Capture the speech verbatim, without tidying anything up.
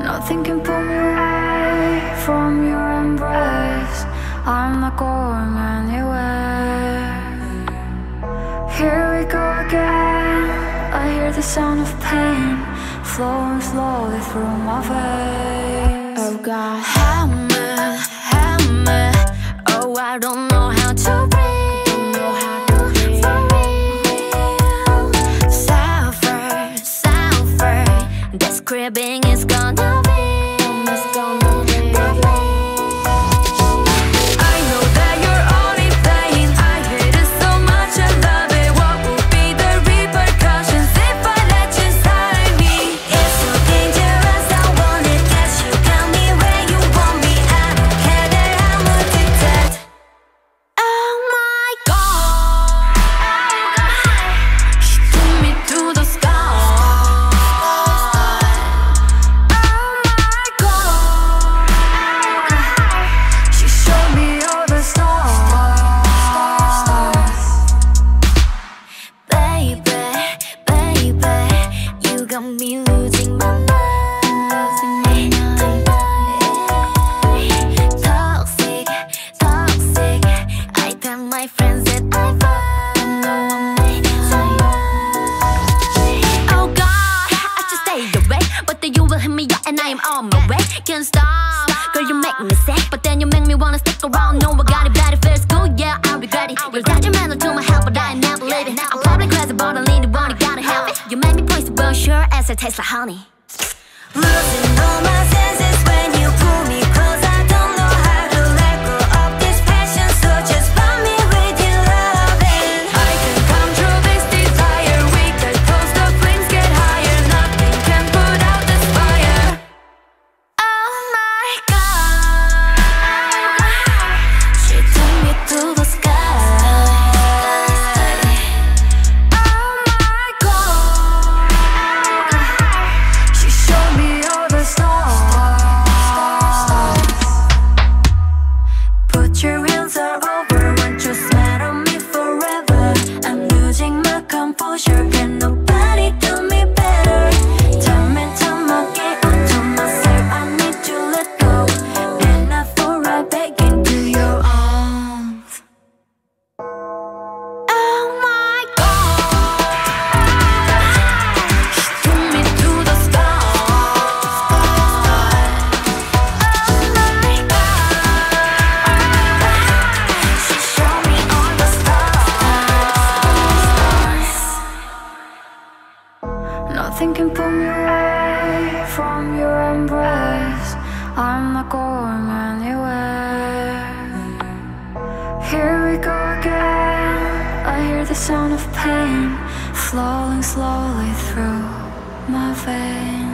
Nothing can pull me away from your embrace. I'm not going anywhere. Here we go again. I hear the sound of pain flowing slowly through my veins. Oh God, help me, help me. Oh, I don't know how to breathe. For real, suffer, suffer. This cribbing is gonna be, it's gonna be deadly. I know that you're only playing. I hate it so much, I love it. What will be the repercussions if I let you inside me? It's so dangerous, I wanna get you. Got me where you want me. I don't care that I'm addicted. Oh my God, she took me to the sky. Got me losing my mind. Toxic, toxic. I tell my friends that I found oh God, I should stay away, but then you will hit me up and I am on my way. Can't stop, girl, you make me sick, but then you make me wanna stick around. No, I got it bad, it feels good, yeah, I regret it. You're detrimental to my health, but I never leave it. I'm probably crazy, but I need it, wanna gotta have it. You make me poison, sure as it tastes like honey. Losing all my senses when you pull me close. I don't know how to let go of this passion, so just find me with your loving. I can control this desire. We get close, the flames get higher. Nothing can put out this fire. Oh my God, she took me to the sky. Your hands are over, want your smile on me forever. I'm losing my composure, can nobody do me better. Time and time again, I told myself I need to let go, and I fall right back into your arms. Oh my God, she took me to the sky. Nothing can pull me away from your embrace. I'm not going anywhere. Here we go again. I hear the sound of pain flowing slowly through my veins.